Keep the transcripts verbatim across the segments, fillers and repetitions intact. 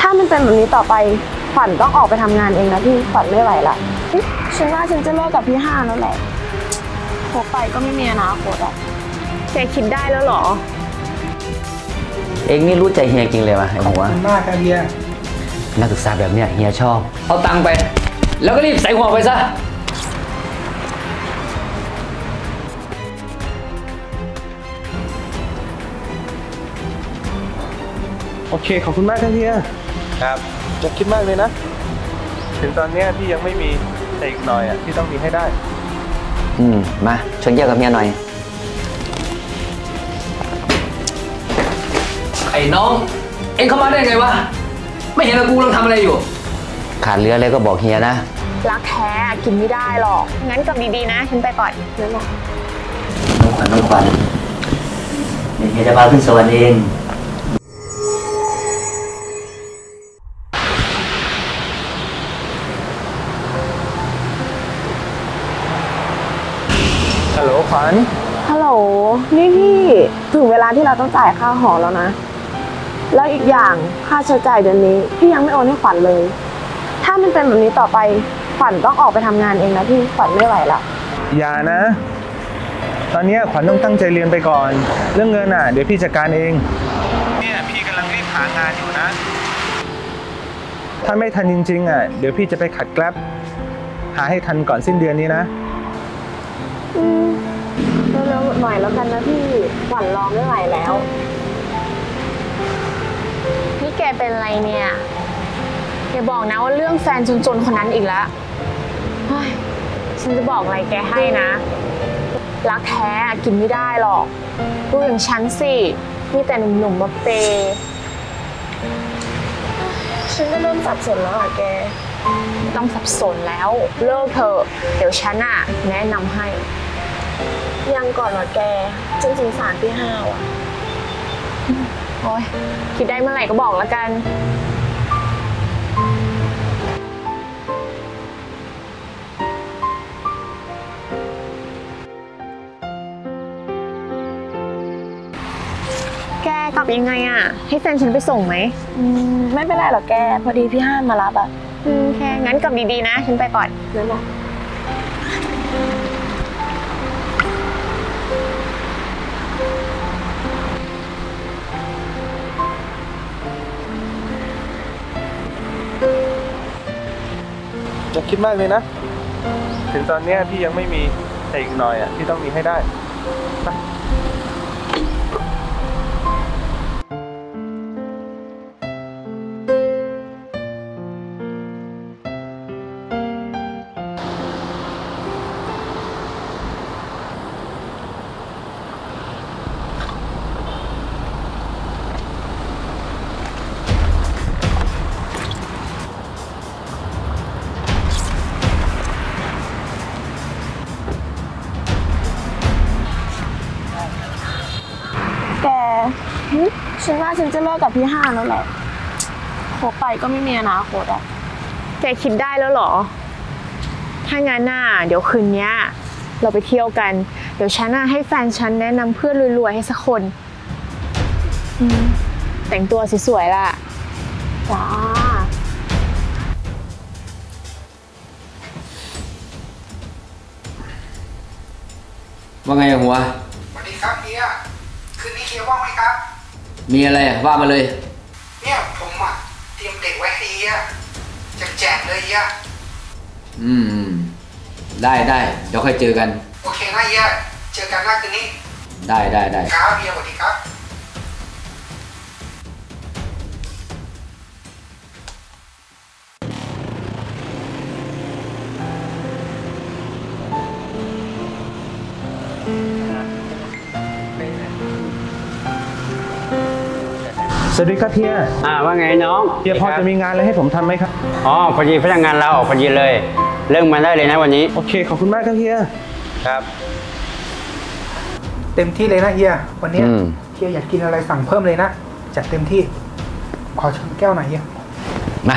ามันเป็นแบบนี้ต่อไปขวัญต้องออกไปทำงานเองนะพี่ขวัญไม่ไหวละฉันว่าฉันจะเลิกกับพี่ห้าแล้วแหละคบไปก็ไม่มีอนาคตอ่ะแกคิดได้แล้วหรอเองนี่รู้ใจเฮียจริงเลยวะไอ้หัวขอบคุณมากครับเฮียนักศึกษาแบบเนี้ยเฮียชอบเอาตังค์ไปแล้วก็รีบใส่หัวไปซะโอเคขอบคุณมากครับเฮียครับจะคิดมากเลยนะถึงตอนนี้พี่ยังไม่มีแต่อีกหน่อยอ่ะพี่ต้องมีให้ได้อืมมาชวนเกี่ยวกับเมียหน่อยไอ้น้องเอ็งเข้ามาได้ไงวะไม่เห็นว่ากูกำลังทำอะไรอยู่ขาดเหลืออะไรก็บอกเฮียนะรักแท้กินไม่ได้หรอกงั้นกลับดีๆนะฉันไปก่อนเดี๋ยวน้องขวัญน้องขวัญเดี๋ยวเฮียจะพาขึ้นสวรรค์เองฮัลโหลขวัญฮัลโหลนี่พี่ถึงเวลาที่เราต้องจ่ายค่าหอแล้วนะแล้วอีกอย่างค่าใช้จ่ายเดือนนี้พี่ยังไม่โอนให้ขวัญเลยถ้ามันเป็นแบบนี้ต่อไปขวัญต้องออกไปทำงานเองนะพี่ขวัญไม่ไหวละอย่านะตอนนี้ขวัญต้องตั้งใจเรียนไปก่อนเรื่องเงินอ่ะเดี๋ยวพี่จัดการเองเนี่ยพี่กำลังรีบหางานอยู่นะถ้าไม่ทันจริงๆอ่ะเดี๋ยวพี่จะไปขัดแกร็บหาให้ทันก่อนสิ้นเดือนนี้นะอืมเร็วๆหน่อยแล้วกันนะพี่ขวัญรอไม่ไหวแล้วนี่แกเป็นอะไรเนี่ยอย่าบอกนะว่าเรื่องแฟนจนๆคนนั้นอีกแล้วฉันจะบอกอะไรแกให้นะรักแท้กินไม่ได้หรอกดูอย่างฉันสิมีแต่หนุ่มๆมาเปย์ฉันก็เริ่มสับสนแล้วอ่ะแกไม่ต้องสับสนแล้วเลิกเถอะเดี๋ยวฉันอ่ะแนะนำให้ยังก่อนหรอแกจริงสงสารพี่ห้าวอ่ะโอ๊ยคิดได้เมื่อไหร่ก็บอกแล้วกันแกกลับยังไงอ่ะให้แฟนฉันไปส่งไหมอืมไม่เป็นไรหรอกแกพอดีพี่ห้ามมารับอ่ะอืมแค่งั้นกลับดีๆนะฉันไปก่อนเดี๋ยวนะจะคิดมากเลยนะถึงตอนนี้พี่ยังไม่มีแต่อีกหน่อยอ่ะพี่ต้องมีให้ได้แกฉันว่าฉันจะเลิกกับพี่ห้าแล้วแหละคบไปก็ไม่มีอนาคตอ่ะแกคิดได้แล้วหรอถ้างั้นน่ะเดี๋ยวคืนนี้เราไปเที่ยวกันเดี๋ยวฉันน่ะให้แฟนฉันแนะนำเพื่อนรวยๆให้สักคนแต่งตัวสวยๆล่ะจ้าว่าไงหัวสวัสดีครับเฮียคืนนี้เฮียว่างไหมครับมีอะไรอ่ะว่ามาเลยเนี่ยผมอ่ะเตรียมเด็กไว้ให้เฮียจะแจกเลยเฮียอืมได้ได้เดี๋ยวค่อยเจอกันโอเคนะเฮียเจอกันนะคืนนี้ได้ได้ได้ครับเฮียสวัสดีครับสวัสดีครับเฮียอ่าว่าไงน้องเฮียพอจะมีงานอะไรให้ผมทำไหมครับอ๋อพอดีพนักงานเราออกพอดีเลยเริ่มมาได้เลยนะวันนี้โอเคขอบคุณมากครับเฮียครับเต็มที่เลยนะเฮียวันนี้เฮียอยากกินอะไรสั่งเพิ่มเลยนะจัดเต็มที่ขอชนแก้วหน่อยเฮียมา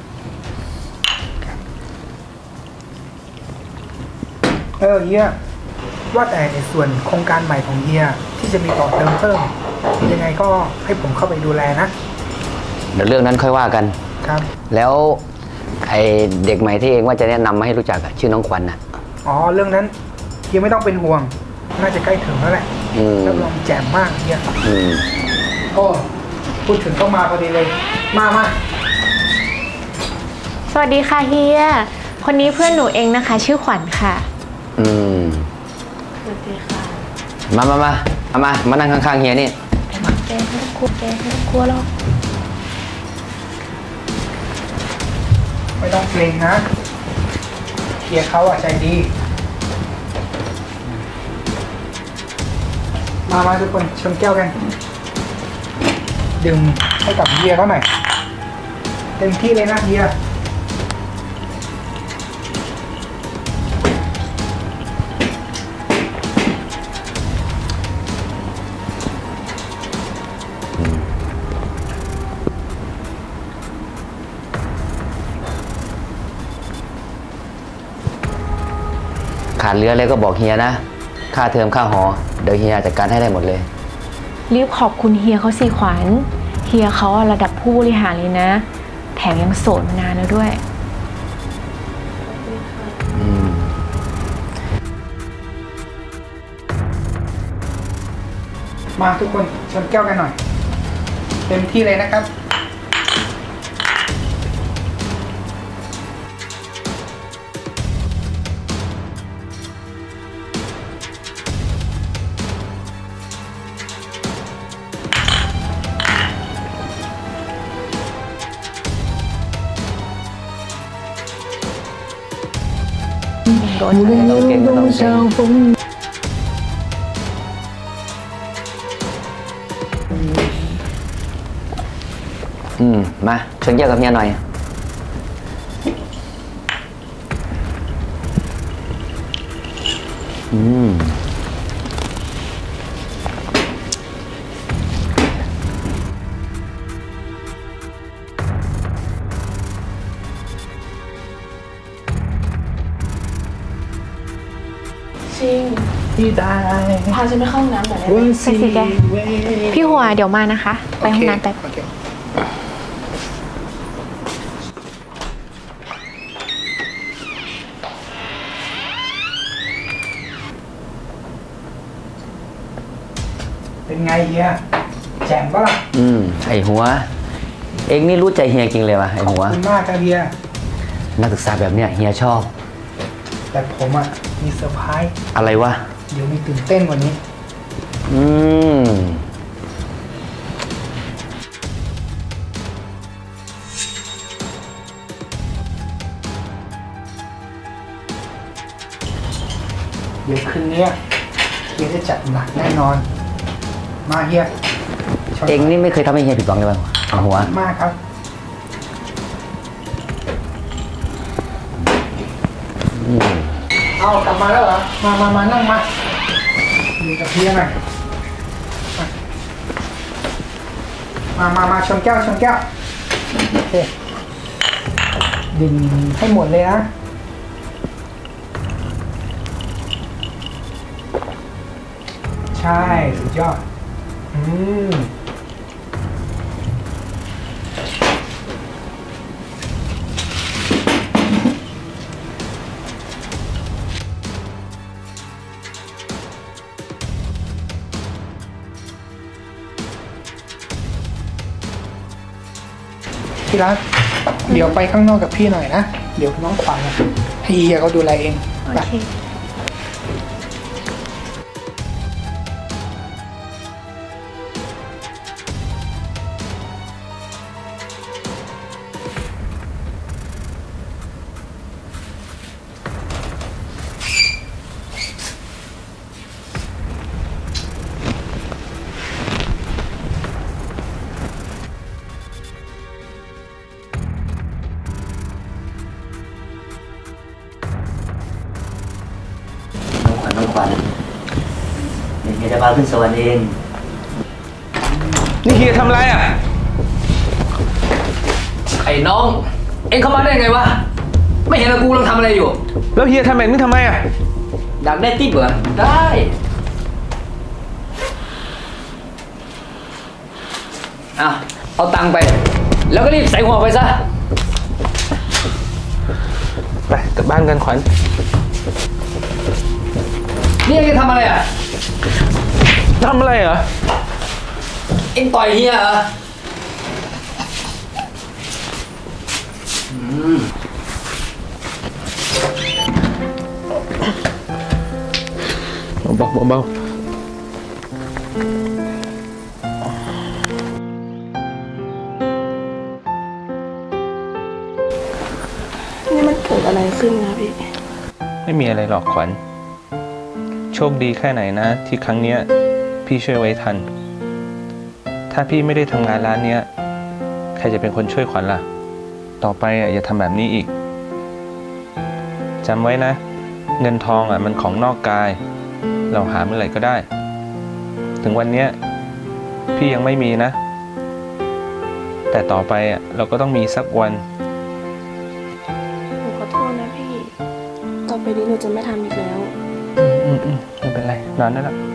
เออเฮียว่าแต่ในส่วนโครงการใหม่ของเฮียที่จะมีต่อเติมเพิ่มยังไงก็ให้ผมเข้าไปดูแลนะเดี๋ยวเรื่องนั้นค่อยว่ากันครับแล้วไอเด็กใหม่ที่เองว่าจะแนะนำมาให้รู้จักอะชื่อน้องขวัญน่ะอ๋อเรื่องนั้นเฮียไม่ต้องเป็นห่วง น่าจะใกล้ถึงแล้วแหละอืมรับรองแจ่มมากเฮียอืมโอ้พูดถึงก็มาพอดีเลย มามาสวัสดีค่ะเฮีย คนนี้เพื่อนหนูเองนะคะ ชื่อขวัญค่ะอืมสวัสดีค่ะมามามาเอามา มานั่งข้างๆเฮียนี่แกไม่ต้องกลัวแกไม่ต้องกลัวหรอกไม่ต้องเกรงนะเฮียเขาอะใจดี มามาทุกคนชนแก้วกัน ดื่มให้กับเฮียเขาหน่อย เต็มที่เลยนะเฮียขาดเหลืออะไรก็บอกเฮียนะ ค่าเทอมค่าหอ เดี๋ยวเฮียจัดการให้ได้หมดเลยรีบขอบคุณเฮียเขาสิขวัญ เฮียเขาอะระดับผู้บริหารเลยนะ แถมยังโสดมานานแล้วด้วยอืมมาทุกคนชนแก้วกันหน่อย เต็มที่เลยนะครับโดนเลยต้องเก่งก็ต้องเก่งอืม มาชนแก้วกับเฮียหน่อย อืมจริงที่ได้พาฉันไปเข้าห้องน้ำหน่อยได้ไหมไปสิแก พี่หัวเดี๋ยวมานะคะ ไปห้องน้ำแป๊บโอเคเป็นไงเฮียแจ่มปะล่ะอืม ไอหัว เองนี่รู้ใจเฮียจริงเลยวะไอขอบหัวคุณมากครับเฮียนักศึกษาแบบเนี้ยเฮียชอบแต่ผมอ่ะ มีเซอร์ไพรส์อะไรวะเดี๋ยวมีตื่นเต้นกว่านี้อืมเดี๋ยวคืนนี้เฮียจะจัดหนักแน่นอน มาเฮียชนเองนี่ไม่เคยทำให้เฮียผิดหวังเลยวะไอหัวมากครับอืมเอากลับมาแล้วเหรอ มามามานั่งมาอยู่กับเฮียหน่อยมามามาชนแก้วชนแก้วโอเคดื่มให้หมดเลยนะ ใช่ สุดยอด อืม พี่รัก เดี๋ยวไปข้างนอกกับพี่หน่อยนะ เดี๋ยวน้องขวัญอะให้เฮียเขาดูแลเองโอไปเคน้องขวัญน้องขวัญเดี๋ยวเฮียจะพาขึ้นสวรรค์เองนี่เฮียทำอะไรอ่ะไอ้น้อง เอ็งเข้ามาได้ไงวะ ไม่เห็นว่ากูกำลังทำอะไรอยู่แล้วเฮียทำแบบนี้ทำไมอ่ะอยากได้ติ๊บเหรอ ได้ อ่ะ เอาตังค์ไปแล้วก็รีบใส่หัวไปซะไปกลับบ้านกันขวัญนี่เองจะทำอะไรอ่ะทำอะไรเหรอเองต่อยเฮียเหรออืมเบาๆเบานี่มันเกิดอะไรขึ้นนะพี่ๆไม่มีอะไรหรอกขวัญ โชคดีแค่ไหนนะ ที่ครั้งเนี้ยพี่ช่วยไว้ทัน ถ้าพี่ไม่ได้ทำงานร้านเนี้ยใครจะเป็นคนช่วยขวัญล่ะ ต่อไปอ่ะอย่าทำแบบนี้อีกจำไว้นะ เงินทองอ่ะมันของนอกกาย เราหาเมื่อไหร่ก็ได้ ถึงวันเนี้ยพี่ยังไม่มีนะ แต่ต่อไปอ่ะเราก็ต้องมีสักวันหนูขอโทษนะพี่ ต่อไปนี้หนูจะไม่ทำอีกแล้วอืมอืมไม่เป็นไร นอนได้แล้ว